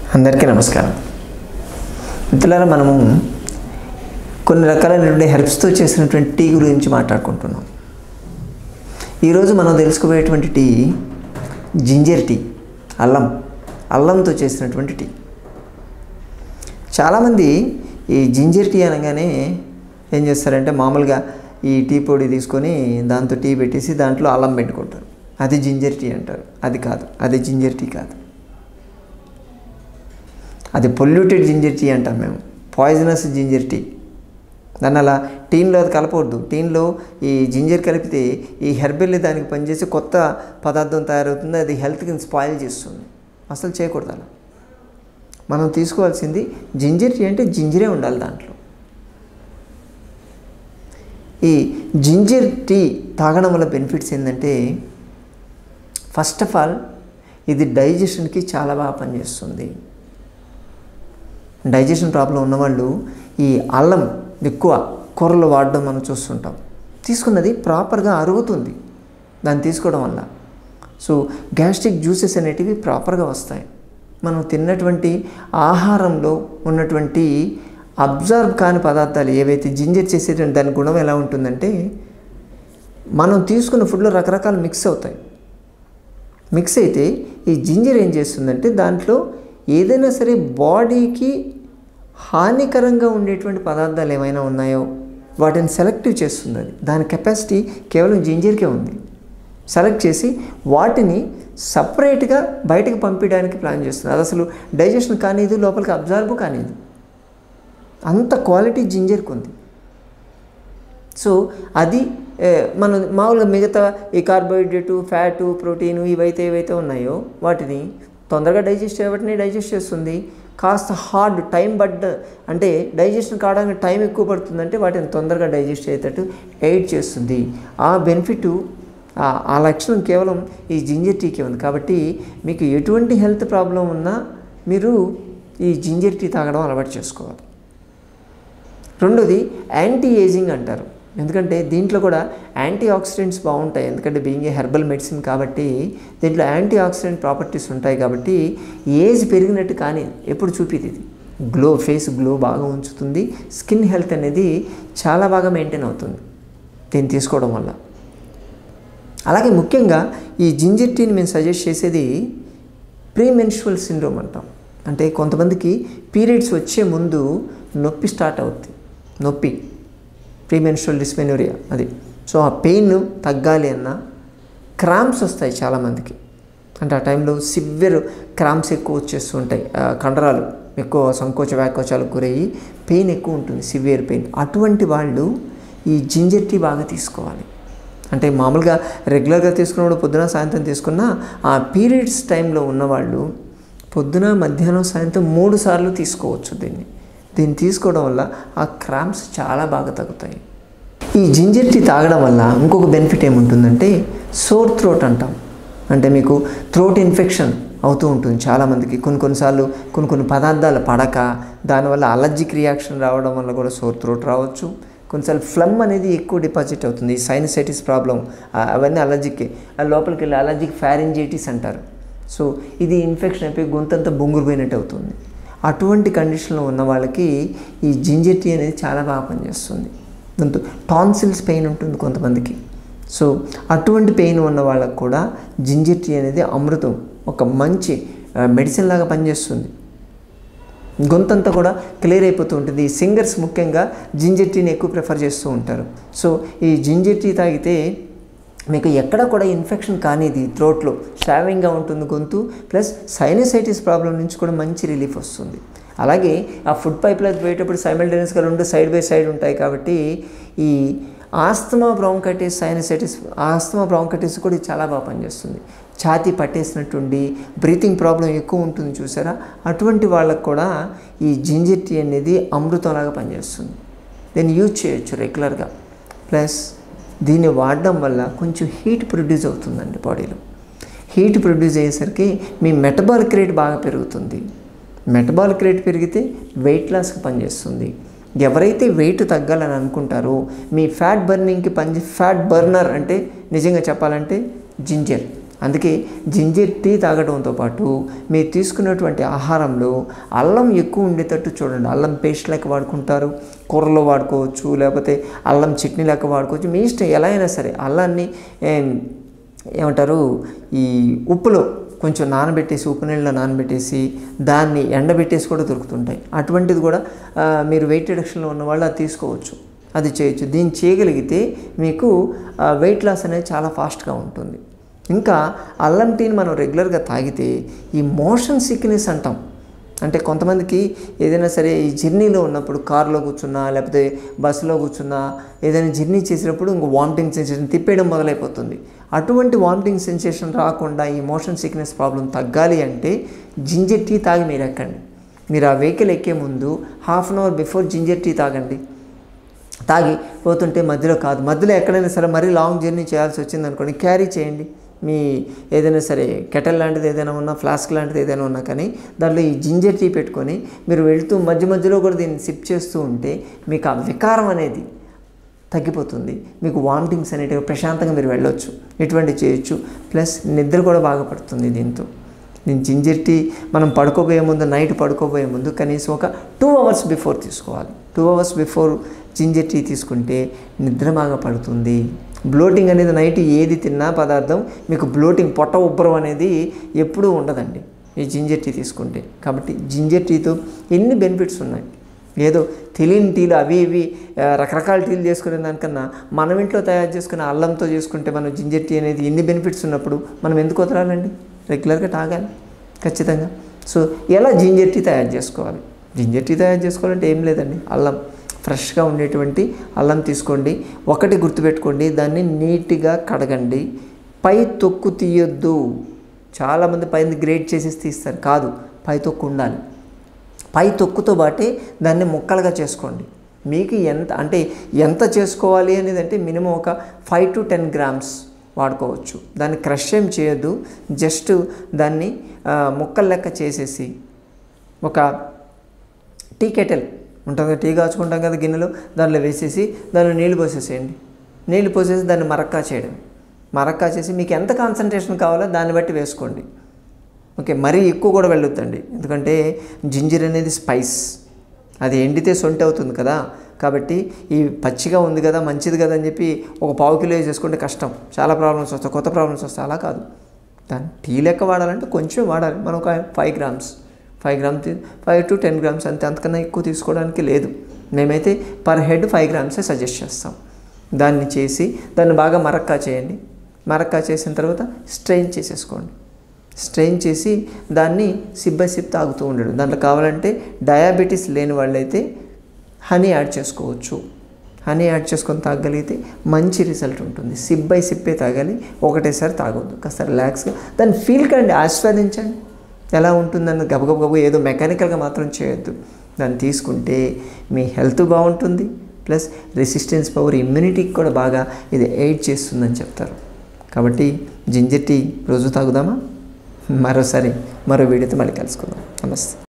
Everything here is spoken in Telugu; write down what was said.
అందరికీ నమస్కారం. మిత్రులారా, మనము కొన్ని రకాలైనటువంటి హెర్బ్స్తో చేసినటువంటి టీ గురించి మాట్లాడుకుంటున్నాం. ఈరోజు మనం తెలుసుకోబోయేటువంటి టీ జింజర్ టీ, అల్లంతో చేసినటువంటి టీ. చాలామంది ఈ జింజర్ టీ అనగానే ఏం చేస్తారంటే మామూలుగా ఈ టీ పొడి తీసుకొని దాంతో టీ పెట్టేసి దాంట్లో అల్లం పెట్టుకుంటారు. అది జింజర్ టీ అంటారు. అది కాదు, అది జింజర్ టీ కాదు. అది పొల్యూటెడ్ జింజర్ టీ అంటాం మేము, పాయిజనస్ జింజర్ టీ. దాన్ని అలా టీన్లో అది కలపవద్దు. టీన్లో ఈ జింజర్ కలిపితే ఈ హెర్బెల్ దానికి పనిచేసి కొత్త పదార్థం తయారవుతుంది. అది హెల్త్కి స్పాయిల్ చేస్తుంది. అసలు చేయకూడదు అలా. మనం తీసుకోవాల్సింది జింజర్ టీ అంటే జింజరే ఉండాలి దాంట్లో. ఈ జింజర్ టీ తాగడం వల్ల బెనిఫిట్స్ ఏంటంటే, ఫస్ట్ ఆఫ్ ఆల్ ఇది డైజెషన్కి చాలా బాగా పనిచేస్తుంది. డైజెషన్ ప్రాబ్లం ఉన్నవాళ్ళు ఈ అల్లం ఎక్కువ కూరలు వాడడం మనం చూస్తుంటాం. తీసుకున్నది ప్రాపర్గా అరుగుతుంది దాన్ని తీసుకోవడం వల్ల. సో గ్యాస్ట్రిక్ జ్యూసెస్ అనేటివి ప్రాపర్గా వస్తాయి. మనం తిన్నటువంటి ఆహారంలో ఉన్నటువంటి అబ్జర్వ్ కాని పదార్థాలు ఏవైతే జింజర్ చేసేటువంటి దాని గుణం ఎలా ఉంటుందంటే, మనం తీసుకున్న ఫుడ్లో రకరకాలు మిక్స్ అవుతాయి. మిక్స్ అయితే ఈ జింజర్ ఏం చేస్తుందంటే, దాంట్లో ఏదైనా సరే బాడీకి హానికరంగా ఉండేటువంటి పదార్థాలు ఏమైనా ఉన్నాయో వాటిని సెలెక్టివ్ చేస్తుంది. అది దాని కెపాసిటీ కేవలం జింజర్కే ఉంది. సెలెక్ట్ చేసి వాటిని సపరేట్గా బయటకు పంపించడానికి ప్లాన్ చేస్తుంది. అది అసలు డైజెషన్ కానిది, లోపలికి అబ్జార్బ్ కానిది. అంత క్వాలిటీ జింజర్కి ఉంది. సో అది మనం మామూలుగా మిగతా ఈ కార్బోహైడ్రేటు, ఫ్యాటు, ప్రోటీను ఏవైతే ఉన్నాయో వాటిని తొందరగా డైజెస్ట్ చేస్తుంది. కాస్త హార్డ్ టైం అంటే డైజెషన్ కావడానికి టైం ఎక్కువ పడుతుందంటే వాటిని తొందరగా డైజెస్ట్ అయ్యేటట్టు ఎయిడ్ చేస్తుంది. ఆ బెనిఫిట్, ఆ లక్షణం కేవలం ఈ జింజర్ టీకే ఉంది. కాబట్టి మీకు ఎటువంటి హెల్త్ ప్రాబ్లం ఉన్నా మీరు ఈ జింజర్ టీ తాగడం అలవాటు చేసుకోవాలి. రెండోది యాంటీ ఏజింగ్ అంటారు. ఎందుకంటే దీంట్లో కూడా యాంటీ ఆక్సిడెంట్స్ బాగుంటాయి. ఎందుకంటే బీయింగ్ ఏ హెర్బల్ మెడిసిన్ కాబట్టి దీంట్లో యాంటీ ఆక్సిడెంట్ ప్రాపర్టీస్ ఉంటాయి. కాబట్టి ఏజ్ పెరిగినట్టు కానీ ఎప్పుడు చూపిది. ఇది ఫేస్ గ్లో బాగా ఉంచుతుంది. స్కిన్ హెల్త్ అనేది చాలా బాగా మెయింటైన్ అవుతుంది దీన్ని తీసుకోవడం వల్ల. అలాగే ముఖ్యంగా ఈ జింజర్ టీని మేము సజెస్ట్ చేసేది ప్రీమెన్స్ట్రువల్ సిండ్రోమ్ అంటాం. అంటే కొంతమందికి పీరియడ్స్ వచ్చే ముందు నొప్పి స్టార్ట్ అవుతుంది. నొప్పి, ప్రీమెన్స్ట్రువల్ డిస్మెనోరియా అది. సో ఆ పెయిన్ తగ్గాలి అన్నా క్రాంప్స్ వస్తాయి చాలామందికి. అంటే ఆ టైంలో సివియర్ క్రాంప్స్ ఎక్కువ వచ్చేస్తూ ఉంటాయి. కండరాలు ఎక్కువ సంకోచ వ్యాకోచాలకు గురయ్యి పెయిన్ ఎక్కువ ఉంటుంది, సివియర్ పెయిన్. అటువంటి వాళ్ళు ఈ జింజర్ టీ బాగా తీసుకోవాలి. అంటే మామూలుగా రెగ్యులర్గా తీసుకున్నప్పుడు పొద్దున సాయంత్రం తీసుకున్నా, ఆ పీరియడ్స్ టైంలో ఉన్నవాళ్ళు పొద్దున, మధ్యాహ్నం, సాయంత్రం 3 సార్లు తీసుకోవచ్చు. దీన్ని తీసుకోవడం వల్ల ఆ క్రాంప్స్ చాలా బాగా తగ్గుతాయి. ఈ జింజర్ టీ తాగడం వల్ల ఇంకొక బెనిఫిట్ ఏముంటుందంటే, సోర్ థ్రోట్ అంటాం. అంటే మీకు థ్రోట్ ఇన్ఫెక్షన్ అవుతూ ఉంటుంది చాలామందికి. కొన్నిసార్లు కొన్ని పదార్థాలు పడక దానివల్ల అలర్జిక్ రియాక్షన్ రావడం వల్ల కూడా సోర్ థ్రోట్ రావచ్చు. కొన్నిసార్లు ఫ్లమ్ అనేది ఎక్కువ డిపాజిట్ అవుతుంది. సైనసైటిస్ ప్రాబ్లం, అవన్నీ అలర్జిక్, లోపలికి వెళ్ళి అలర్జిక్ ఫ్యారింజైటిస్ అంటారు. సో ఇది ఇన్ఫెక్షన్ అయిపోయి గొంతంతా బొంగురుపోయినట్టు అవుతుంది. అటువంటి కండిషన్లో ఉన్న వాళ్ళకి ఈ జింజర్ టీ అనేది చాలా బాగా పనిచేస్తుంది. దాంతో టాన్సిల్స్ పెయిన్ ఉంటుంది కొంతమందికి. సో అటువంటి పెయిన్ ఉన్న వాళ్ళకు కూడా జింజర్ టీ అనేది అమృతం, ఒక మంచి మెడిసిన్ లాగా పనిచేస్తుంది. గొంతంతా కూడా క్లియర్ అయిపోతూ ఉంటుంది. ఈ సింగర్స్ ముఖ్యంగా జింజర్ టీని ఎక్కువ ప్రిఫర్ చేస్తూ ఉంటారు. సో ఈ జింజర్ టీ తాగితే మీకు ఎక్కడ కూడా ఇన్ఫెక్షన్ కానిది, థ్రోట్లో స్టావింగ్గా ఉంటుంది గొంతు, ప్లస్ సైనసైటిస్ ప్రాబ్లం నుంచి కూడా మంచి రిలీఫ్ వస్తుంది. అలాగే ఆ ఫుడ్ పైప్లో పోయేటప్పుడు సైమల్టేనియస్గా 2 సైడ్ బై సైడ్ ఉంటాయి. కాబట్టి ఈ asthma bronchitis, sinusitis, asthma bronchitis కూడా చాలా బాగా పనిచేస్తుంది. ఛాతీ పట్టేసినట్టుండి బ్రీతింగ్ ప్రాబ్లం ఎక్కువ ఉంటుంది చూసారా, అటువంటి వాళ్ళకు కూడా ఈ జింజర్ టీ అనేది అమృతంలాగా పనిచేస్తుంది. దీన్ని యూజ్ చేయొచ్చు రెగ్యులర్గా. ప్లస్ దీన్ని వాడడం వల్ల కొంచెం హీట్ ప్రొడ్యూస్ అవుతుందండి బాడీలో. హీట్ ప్రొడ్యూస్ అయ్యేసరికి మీ మెటబాలిక్ రేట్ బాగా పెరుగుతుంది. మెటబాలిక్ రేట్ పెరిగితే వెయిట్ లాస్కి పనిచేస్తుంది. ఎవరైతే వెయిట్ తగ్గాలని అనుకుంటారో, మీ ఫ్యాట్ బర్నింగ్కి ఫ్యాట్ బర్నర్ అంటే నిజంగా చెప్పాలంటే జింజర్. అందుకే జింజర్ టీ తాగడంతో పాటు మీరు తీసుకున్నటువంటి ఆహారంలో అల్లం ఎక్కువ ఉండేటట్టు చూడండి. అల్లం పేస్ట్ లెక్క వాడుకుంటారు, కూరలో వాడుకోవచ్చు, లేకపోతే అల్లం చట్నీ లెక్క వాడుకోవచ్చు, మీ ఇష్టం. ఎలా అయినా సరే అల్లాన్ని ఏమంటారు ఈ ఉప్పులో కొంచెం నానబెట్టేసి, ఉప్పు నీళ్ళలో నానబెట్టేసి దాన్ని ఎండబెట్టేసి కూడా దొరుకుతుంటాయి. అటువంటిది కూడా మీరు వెయిట్ రిడక్షన్లో ఉన్న వాళ్ళు అది తీసుకోవచ్చు, అది చేయొచ్చు. దీన్ని చేయగలిగితే మీకు వెయిట్ లాస్ అనేది చాలా ఫాస్ట్గా ఉంటుంది. ఇంకా అల్లం టీని మనం రెగ్యులర్గా తాగితే ఈ మోషన్ సిక్నెస్ అంటాం. అంటే కొంతమందికి ఏదైనా సరే ఈ జర్నీలో ఉన్నప్పుడు కారులో కూర్చున్నా లేకపోతే బస్సులో కూర్చున్నా ఏదైనా జర్నీ చేసినప్పుడు ఇంక వామిటింగ్ సెన్సేషన్ తిప్పేయడం మొదలైపోతుంది. అటువంటి వామిటింగ్ సెన్సేషన్ రాకుండా ఈ మోషన్ సిక్నెస్ ప్రాబ్లం తగ్గాలి అంటే జింజర్ టీ తాగి మీరు ఎక్కండి. మీరు ఆ వెహికల్ ఎక్కే ముందు half an hour before ginger tea తాగండి. తాగి పోతుంటే మధ్యలో ఎక్కడైనా సరే మరీ లాంగ్ జర్నీ చేయాల్సి వచ్చిందనుకోండి, క్యారీ చేయండి. మీ ఏదైనా సరే కెటల్ లాంటిది ఏదైనా ఉన్నా, ఫ్లాస్క్ లాంటిది ఏదైనా ఉన్నా కానీ దాంట్లో ఈ జింజర్ టీ పెట్టుకొని మీరు వెళుతూ మధ్యలో కూడా దీన్ని సిప్ చేస్తూ ఉంటే మీకు ఆ వికారం అనేది తగ్గిపోతుంది. మీకు వామిటింగ్స్ అనేటివి ప్రశాంతంగా మీరు వెళ్ళొచ్చు, ఇటువంటి చేయొచ్చు. ప్లస్ నిద్ర కూడా బాగా పడుతుంది దీంతో. నేను జింజర్ టీ మనం నైట్ పడుకోబోయే ముందు కనీసం ఒక 2 అవర్స్ బిఫోర్ తీసుకోవాలి. 2 అవర్స్ బిఫోర్ జింజర్ టీ తీసుకుంటే నిద్ర బాగా పడుతుంది. బ్లోటింగ్ అనేది నైట్ ఏది తిన్నా పదార్థం మీకు బ్లోటింగ్, పొట్ట ఉబ్బరం అనేది ఎప్పుడూ ఉండదండి ఈ జింజర్ టీ తీసుకుంటే. కాబట్టి జింజర్ టీతో ఎన్ని బెనిఫిట్స్ ఉన్నాయి. ఏదో తెలియని టీలు అవి ఇవి రకరకాల టీలు చేసుకునే దానికన్నా మనం ఇంట్లో తయారు చేసుకునే అల్లంతో చేసుకుంటే మనం జింజర్ టీ అనేది ఎన్ని బెనిఫిట్స్ ఉన్నప్పుడు మనం ఎందుకు వదలాలండి? రెగ్యులర్గా తాగాలి ఖచ్చితంగా. సో ఎలా జింజర్ టీ తయారు చేసుకోవాలి? జింజర్ టీ తయారు చేసుకోవాలంటే ఏం లేదండి, అల్లం ఫ్రెష్గా ఉండేటువంటి అల్లం తీసుకోండి. ఒకటి గుర్తుపెట్టుకోండి, దాన్ని నీట్గా కడగండి. పై తొక్కు తీయొద్దు. చాలామంది పైన గ్రేట్ చేసేసి తీస్తారు, కాదు, పై తొక్కు ఉండాలి. పై తొక్కుతో బాటే దాన్ని ముక్కలుగా చేసుకోండి. మీకు ఎంత చేసుకోవాలి అనేది అంటే మినిమం ఒక 5 to 10 grams వాడుకోవచ్చు. దాన్ని క్రష్ ఏం చేయొద్దు, జస్ట్ దాన్ని ముక్కల లెక్క చేసేసి ఒక టీ కెటిల్ ఉంటుంది, టీ కాచుకుంటాం కదా గిన్నెలో, దానిలో వేసేసి దానిలో నీళ్ళు పోసేసేయండి. నీళ్ళు పోసేసి దాన్ని మరక్కా చేసి మీకు ఎంత కాన్సన్ట్రేషన్ కావాలో దాన్ని బట్టి వేసుకోండి. ఓకే, మరీ ఎక్కువ కూడా వెళ్ళొద్దండి, ఎందుకంటే జింజర్ అనేది స్పైస్, అది ఎండితే సొంటి అవుతుంది కదా. కాబట్టి ఈ పచ్చిగా ఉంది కదా మంచిది కదా అని చెప్పి ఒక 1/2 కిలో వేసేసుకుంటే కష్టం, చాలా ప్రాబ్లమ్స్ వస్తాయి, కొత్త ప్రాబ్లమ్స్ వస్తాయి. అలా కాదు, దాన్ని టీ లెక్క వాడాలంటే కొంచెం వాడాలి. మనం ఒక 5 grams 5 to 10 grams అంతే, అంతకన్నా ఎక్కువ తీసుకోవడానికి లేదు. మేమైతే పర్ హెడ్ 5 grams సజెస్ట్ చేస్తాం. దాన్ని చేసి దాన్ని బాగా మరక్కా చేయండి. మరక్కా చేసిన తర్వాత స్ట్రెయిన్ చేసేసుకోండి. స్ట్రెయిన్ చేసి దాన్ని సిప్ బై సిప్ తాగుతూ ఉండడం. దాంట్లో కావాలంటే డయాబెటీస్ లేని వాళ్ళైతే హనీ యాడ్ చేసుకోవచ్చు. హనీ యాడ్ చేసుకొని తాగలిగితే మంచి రిజల్ట్ ఉంటుంది. సిప్ బై సిప్పే తాగాలి, ఒకటేసారి తాగొద్దు. కాస్త రిలాక్స్గా దాన్ని ఫీల్ కండి, ఆస్వాదించండి ఎలా ఉంటుందని. గబగబ ఏదో మెకానికల్గా మాత్రం చేయొద్దు. దాన్ని తీసుకుంటే మీ హెల్త్ బాగుంటుంది, ప్లస్ రెసిస్టెన్స్ పవర్, ఇమ్యూనిటీకి కూడా బాగా ఇది ఎయిడ్ చేస్తుందని చెప్తారు. కాబట్టి జింజర్ టీ రోజు తాగుదామా? మరో వీడియోతో మళ్ళీ కలుసుకుందాం. నమస్తే.